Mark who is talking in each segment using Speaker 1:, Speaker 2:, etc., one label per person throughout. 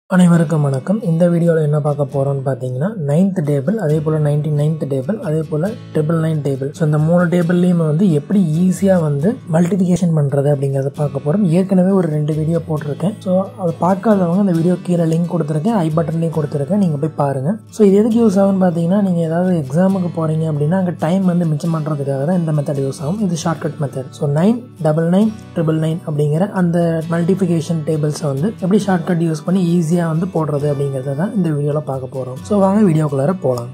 Speaker 1: அனைவருக்கும் வணக்கம். இந்த வீடியோவில் என்ன பார்க்க போகிறோம்னு பார்த்தீங்கன்னா 9th டேபிள், அதே போல் 99th டேபிள், அதே போல் 999 டேபிள். ஸோ இந்த 3 டேபிள்லையுமே எப்படி ஈஸியாக மல்டிபிகேஷன் பண்ணுறது அப்படிங்கிறத பார்க்க போகிறோம். ஏற்கனவே ஒரு 2 வீடியோ போட்டிருக்கேன். ஸோ அதை பார்க்காதவங்க அந்த வீடியோ கீழே லிங்க் கொடுத்துருக்கேன், ஐ பட்டன்லேயும் கொடுத்துருக்கேன், நீங்கள் போய் பாருங்கள். ஸோ இது எதுக்கு யூஸ் ஆகும்னு பார்த்தீங்கன்னா, நீங்கள் ஏதாவது எக்ஸாமுக்கு போகிறீங்க அப்படின்னா அங்கே டைம் மிச்சம் பண்ணுறதுக்காக தான் இந்த மெத்தட் யூஸ் ஆகும். இது ஷார்ட்கட் மெத்தட். ஸோ 9, 99, 999 அப்படிங்கிற அந்த மல்டிபிகேஷன் டேபிள்ஸை எப்படி ஷார்ட்கட் யூஸ் பண்ணி ஈஸியாக போடுறது அப்படிங்கறத தான் இந்த வீடியோல பார்க்க போறோம். சோ வாங்க வீடியோக்குள்ளார போலாம்.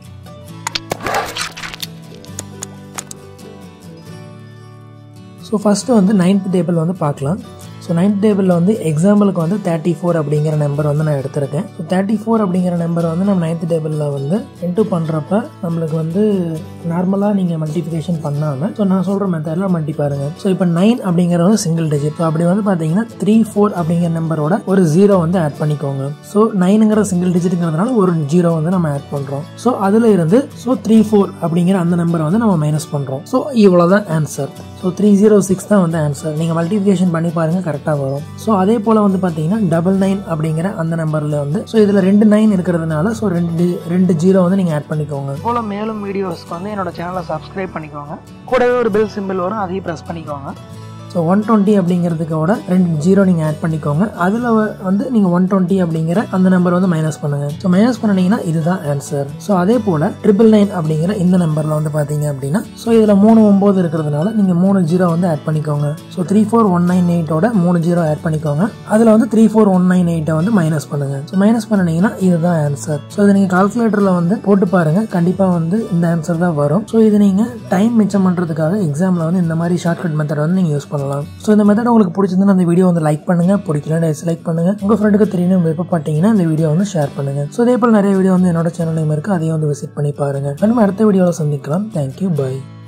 Speaker 1: ஸோ ஃபஸ்ட்டு 9th டேபிள் பார்க்கலாம். ஸோ 9th டேபிளில் எக்ஸாம்பிளுக்கு 34 அப்படிங்கிற நம்பர் நான் எடுத்திருக்கேன். ஸோ 34 அப்படிங்கிற நம்பர் நம்ம 9th டேபிளில் என்ட்ரு பண்ணுறப்ப நம்மளுக்கு நார்மலாக நீங்கள் மல்டிஃபிகேஷன் பண்ணாமல் ஸோ நான் சொல்கிற மெத்தடில் மல்டி பாருங்க. ஸோ இப்போ 9 அப்படிங்கிற சிங்கிள் டிஜிட். ஸோ அப்படி பார்த்தீங்கன்னா 34 அப்படிங்கிற நம்பரோட ஒரு 0 ஆட் பண்ணிக்கோங்க. ஸோ 9ங்கிற சிங்கிள் டிஜிட்டுங்கிறதுனால ஒரு 0 நம்ம ஆட் பண்ணுறோம். ஸோ அதில் இருந்து 34 அப்படிங்கிற அந்த நம்பரை நம்ம மைனஸ் பண்ணுறோம். ஸோ இவ்வளோதான் ஆன்சர். ஸோ 306 தான் ஆன்சர். நீங்கள் மல்டிபிகேஷன் பண்ணி பாருங்கள், கரெக்டாக வரும். ஸோ அதே போல் பார்த்தீங்கன்னா 99 அப்படிங்கிற அந்த நம்பரில் ஸோ இதில் 2 9 இருக்கிறதுனால ஸோ 2 0 நீங்கள் ஆட் பண்ணிக்கோங்க. போல் மேலும் வீடியோஸ்க்கு என்னோட சேனலை சப்ஸ்கிரைப் பண்ணிக்கோங்க. கூடவே ஒரு பெல் சிம்பிள் வரும், அதையும் ப்ரெஸ் பண்ணிக்கோங்க. ஸோ 120 அப்படிங்கிறதுக்கோட 2 0 நீங்கள் ஆட் பண்ணிக்கோங்க. அதில் நீங்கள் 120 அப்படிங்கிற அந்த நம்பர் மைனஸ் பண்ணுங்க. ஸோ மைனஸ் பண்ணிங்கன்னா இதுதான் ஆன்சர். ஸோ அதே போல் 999 அப்படிங்கிற இந்த நம்பரில் பார்த்தீங்க அப்படின்னா ஸோ இதில் 3 9 இருக்கிறதுனால நீங்கள் 3 0 ஆட் பண்ணிக்கோங்க. ஸோ 34198ஓட 3 0 ஆட் பண்ணிக்கோங்க. அதில் 34198 மைனஸ் பண்ணுங்க. ஸோ மைனஸ் பண்ணினீங்கன்னா இதுதான் ஆன்சர். ஸோ இதை நீங்கள் கால்குலேட்டரில் போட்டு பாருங்க, கண்டிப்பாக இந்த ஆன்சர் தான் வரும். ஸோ இது நீங்கள் டைம் மிச்சம் பண்ணுறதுக்காக எக்ஸாமில் இந்த மாதிரி ஷார்ட்கட் மெத்தட் நீங்கள் யூஸ் பண்ணலாம். ஸோ இந்த மெத்தட் உங்களுக்கு பிடிச்சிருந்தா அந்த வீடியோ லைக் பண்ணுங்க, பிடிக்கல டிஸ்லைக் பண்ணுங்க. உங்க ஃப்ரெண்டுக்கு தெரியணும் விருப்பப்பட்டீங்கன்னா இந்த வீடியோ ஷேர் பண்ணுங்க. ஸோ இதே போல் நிறைய வீடியோ என்னோட சேனல் நேம் இருக்கு, அதையும் விசிட் பண்ணி பாருங்க. நம்ம அடுத்த வீடியோவில் சந்திக்கலாம். Thank you, by.